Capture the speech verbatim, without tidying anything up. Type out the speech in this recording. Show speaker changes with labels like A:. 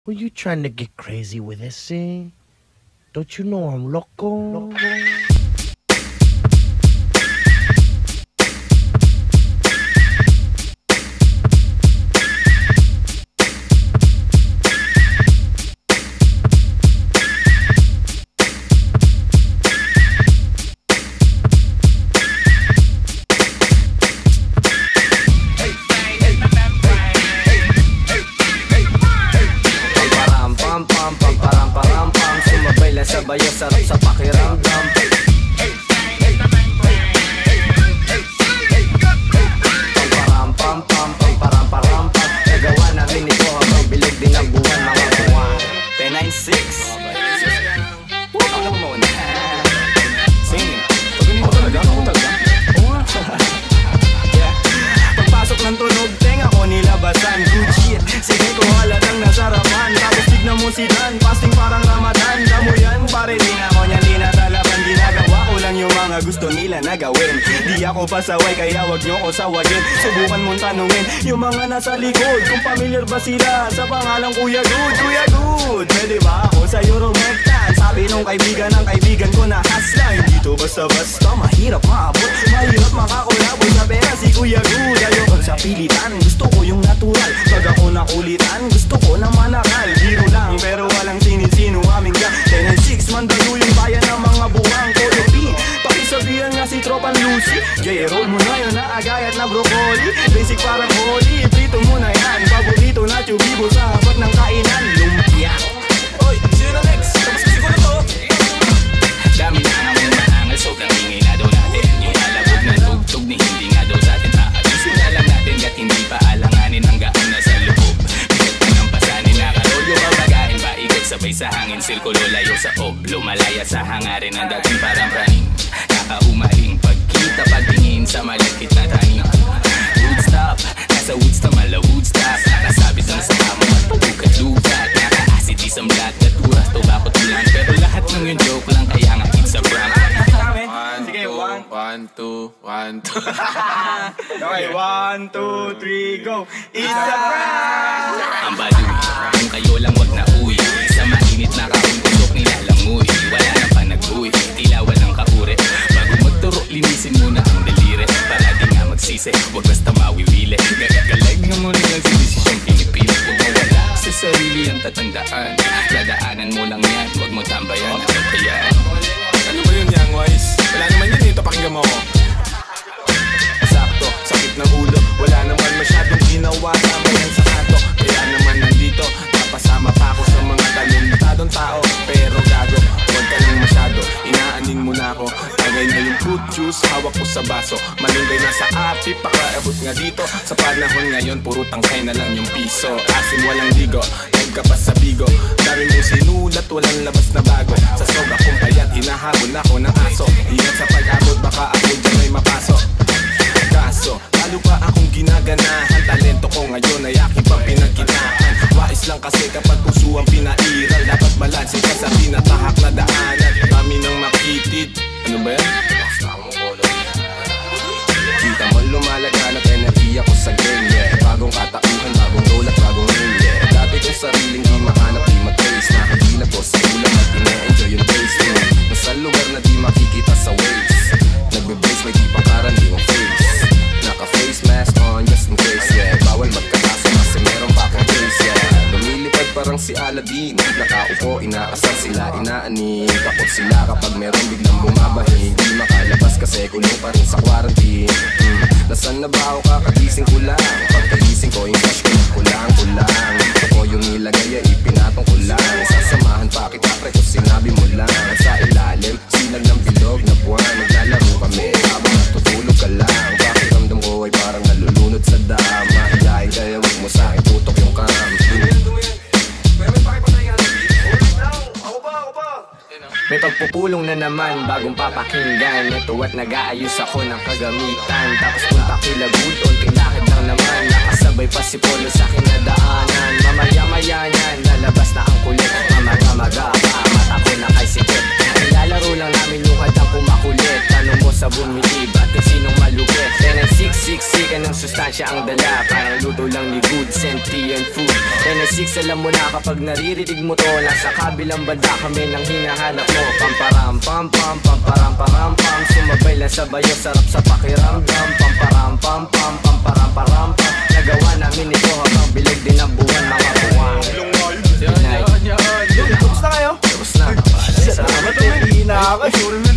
A: Were you trying to get crazy with this thing? Don't you know I'm loco? loco?
B: Sabayo sarap sa pakiramdam. Pamparam pam pam pamparam param pam. Nagawa na rin ito habang bilog din ang buwan mga buwan. ten nine six. Ano mo muna? Singing. Pagin mo talaga? Ako talaga? Pagpasok ng tunog, tenga ko nilabasan. Good shit, sige ko halatang nasarapan. Tapos tignan mo si Dan, fasting parang Ramadan. Damo yan, pare din ako niyan, di na talaban. Ginagawa ko lang yung mga gusto nila na gawin. Di ako pasaway, kaya wag nyo ko sawagin. Subukan mong tanungin yung mga nasa likod kung familiar ba sila sa pangalang Kuya Good. Kuya Good, pwede ba ako sa Euromectan? Sabi nung kaibigan ng kaibigan ko na hasla. Hindi to basta-basta, mahirap maabot, mahirap makakulabo sa pera si Kuya Good. Ayoko sa pilitan, gusto ko yung natural. Pag ako nakulitan, gusto ko na manakal. Biro lang, pero walang sinisino aming gang. ten and six, mandayo yung bayan ng mga buwang Koyopi. Pakisabihan nga si Tropan Lucy. J-roll mo na yun na agayat na broccoli. Basic parang holy, prito mo na yan. Paborito na chubibo sa hapat ng kainan. Lumpia. Oy, sino na next? Tapos kasi ko na to. Dami na naman maangal, so kamingay na daw natin. Yung alabog na tugtog ni hindi nga daw sa atin aabis. Wala lang natin gat hindi pa alanganin hanggang nasa loob. Bigat pa ng pasanin na karolyo babagain ba ikot sabay sa hangin. Silkulo layo sa ob, lumalaya sa hangarin ng dating parang praning. Nakaumaling pagkita pagtingin sa malapit na taning. Woodstop, nasa Woodstop, mala Woodstop. Nakasabit lang sa kamo at paglukat-lukat. Naka-acid isang black at uras, tobacco tulan. Pero lahat ng yung joke lang kaya nga it's a prank. Sige, one,
C: one, two, one, two.
B: Okay, one, two, three, go. It's a prank! Ang baluy, kung kayo lang wag na uwi. Sa mainit na kaong kusok nilalanguy. Wala nang panag-uwi, tila walang kaure. Bago magturo, linisin muna ang daliri. Para di nga magsisi, wag basta mawiwili. Gagagalag nga muna lang si desisyong pinipili. Kung mawala sa sarili ang tatandaan, dadaanan mo lang yan, wag mo tambayan. Kaya
C: ano ba yun, Young Wise? Wala naman yun dito, pakinggan mo ako. Sakto, sakit ng ulo. Wala naman masyadong ginawa, tama yan sa kanto. Kaya naman nandito, napasama pa ako sa mga talentadong tao. Pero gago, huwag ka lang masyado, inaanin mo na ako. Tagay na yung fruit juice, hawak ko sa baso. Malunggay na sa api, pakaabot nga dito. Sa panahon ngayon, puro tangkay na lang yung piso. Asim walang ligo, ka pa sa bigo. Dami mong sinulat, walang labas na bago. Sa soga kong payat, hinahabol ako ng aso. Ingat sa pag-abot, baka ako dyan ay mapasok. Kaso, lalo pa akong ginaganahan. Talento ko ngayon ay aking pang pinagkitaan. Wais lang kasi kapag puso ang pinairal. Dapat balansin ka sa tinatahak na daanan. Kami nang makitid. Ano ba yan? Kita mo lumalaganap, enerhiya ko sa game, yeah. Bagong katauhan, bagong role at bagong ring, yeah. Dati kong sariling di mahanap, di matrace. Nakagila ko sa ulan at ine-enjoy yung taste, yeah. Nasa lugar na di makikita sa waves. Nagbe-brace, may di pangkaran, di mong face. Naka-face mask on, just in case, yeah. Bawal magkakaso kasi meron pa akong case, yeah. Lumilipad parang si Aladdin. Nakaupo, inaasar sila, inaanin. Takot sila kapag meron biglang bumabahin. Di makalabas kasi kulong pa rin sa quarantine. hmm. Nasaan na ba ako kakagising ko lang? Pagkagising ko, yung flash ko kulang-kulang. Ito ko yung nilagay, ay ipinatong ko lang. Sasamahan pa kita, pre, kung sinabi mo lang. At sa ilalim, sinag ng bilog na buwan. Naglalaro kami, habang natutulog ka lang. Pakiramdam ko ay parang nalulunod sa dama. Hiyain kaya wag mo sa'kin tutok yung kam.
B: May pagpupulong na naman, bagong papakinggan. Ito at nag-aayos ako ng kagamitan. Tapos punta kila Good, onting lakad lang naman. Nakasabay pa si Polo sa kinadaanan. Mamaya-maya yan, lalabas na ang kulit. Mamaga-maga pa, mata ko na kay sikip. Nilalaro lang namin yung hadang kumakulit. Tanong mo sa bumilib at kung sinong malupit. ten and six, six, six, anong sustansya ang dala. Parang luto lang ni Good Sentient Food. N S six alam mo na kapag naririnig mo to, nasa kabilang banda kami nang hinahanap mo. Pamparam pam pam pamparam param pam, sumabay lang sa bayo, sarap sa pakiramdam. Pamparam pam pam pamparam param pam, nagawa namin ito habang bilog din ang buwan mga buwan.
D: Yan, yan, yan. Tapos na kayo?
B: Tapos na.
D: Salamat, may hina ako.